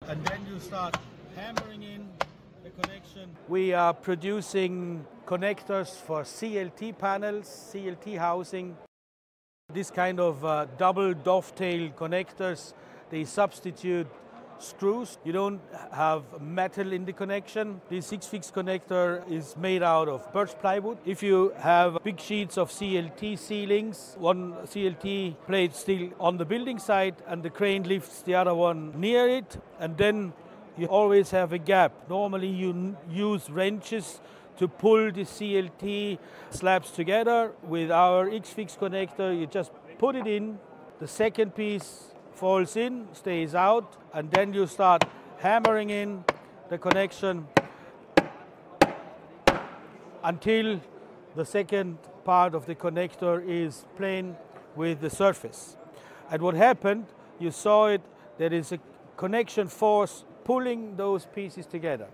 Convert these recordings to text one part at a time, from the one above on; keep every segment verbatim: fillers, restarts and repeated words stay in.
and then you start hammering in the connection. We are producing connectors for C L T panels, C L T housing. This kind of uh, double dovetail connectors, they substitute screws. You don't have metal in the connection. This six-fix connector is made out of birch plywood. If you have big sheets of C L T ceilings, one C L T plate still on the building site and the crane lifts the other one near it, and then you always have a gap. Normally you n- use wrenches to pull the C L T slabs together. With our X-fix connector, you just put it in, the second piece falls in, stays out, and then you start hammering in the connection until the second part of the connector is plane with the surface. And what happened, you saw it, there is a connection force pulling those pieces together.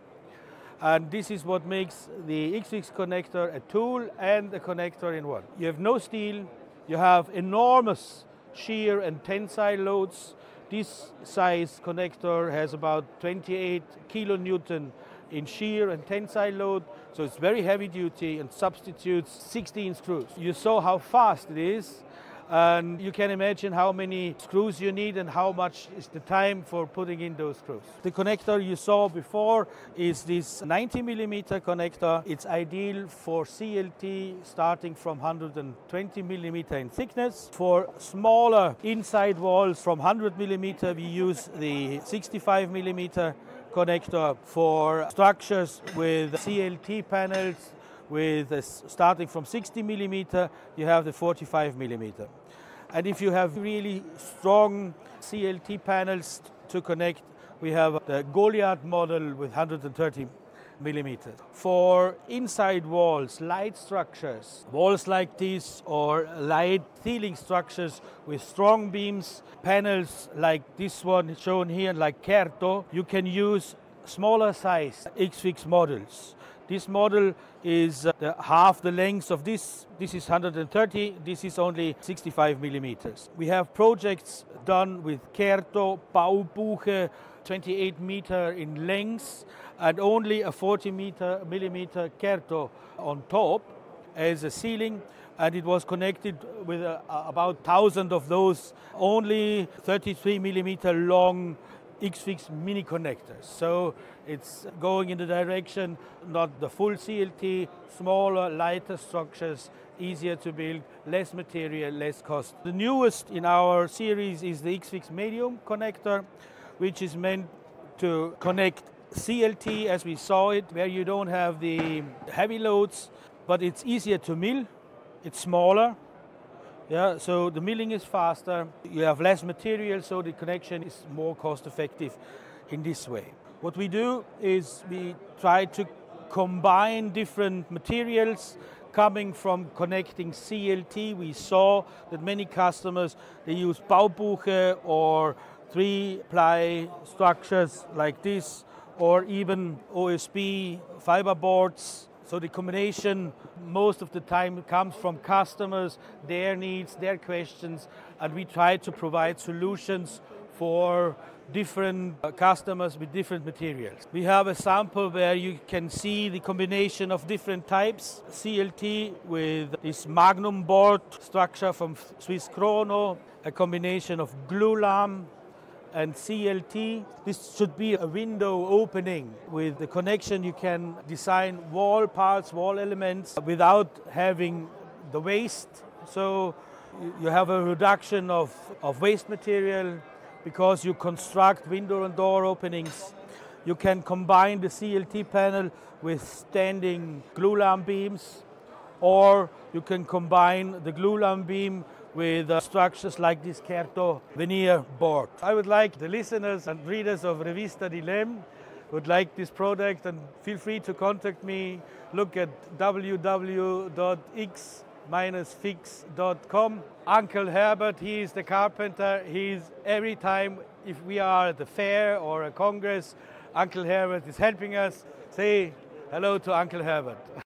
And this is what makes the X-fix connector a tool and a connector in one. You have no steel, you have enormous shear and tensile loads. This size connector has about twenty-eight kilonewton in shear and tensile load, so it's very heavy duty and substitutes sixteen screws. You saw how fast it is, and you can imagine how many screws you need and how much is the time for putting in those screws. The connector you saw before is this ninety millimeter connector. It's ideal for C L T starting from one hundred twenty millimeter in thickness. For smaller inside walls from one hundred millimeter, we use the sixty-five millimeter connector. For structures with C L T panels, with a, starting from sixty millimeter, you have the forty-five millimeter. And if you have really strong C L T panels to connect, we have the Goliath model with one hundred thirty millimeters. For inside walls, light structures, walls like this, or light ceiling structures with strong beams, panels like this one shown here, like Kerto, you can use smaller size X-fix models. This model is uh, the half the length of this. This is one hundred thirty, this is only sixty-five millimeters. We have projects done with Kerto, BauBuche, twenty-eight meter in length, and only a forty millimeter Kerto on top as a ceiling, and it was connected with uh, about one thousand of those only thirty-three millimeter long X-fix mini connectors. So it's going in the direction, not the full C L T, smaller, lighter structures, easier to build, less material, less cost. The newest in our series is the X-fix medium connector, which is meant to connect C L T as we saw it, where you don't have the heavy loads, but it's easier to mill, it's smaller. Yeah, so the milling is faster, you have less material, so the connection is more cost effective in this way. What we do is we try to combine different materials coming from connecting C L T. We saw that many customers, they use BauBuche or three-ply structures like this, or even O S B fiber boards. So the combination most of the time comes from customers, their needs, their questions, and we try to provide solutions for different customers with different materials. We have a sample where you can see the combination of different types. C L T with this magnum board structure from Swiss Chrono, a combination of glulam and C L T. This should be a window opening. With the connection you can design wall parts, wall elements without having the waste. So you have a reduction of, of waste material because you construct window and door openings. You can combine the C L T panel with standing glulam beams, or you can combine the glulam beam with uh, structures like this Kerto veneer board. I would like the listeners and readers of Revista di Lem would like this product, and feel free to contact me. Look at w w w dot x dash fix dot com. Uncle Herbert, he is the carpenter. He's every time if we are at a fair or a congress, Uncle Herbert is helping us. Say hello to Uncle Herbert.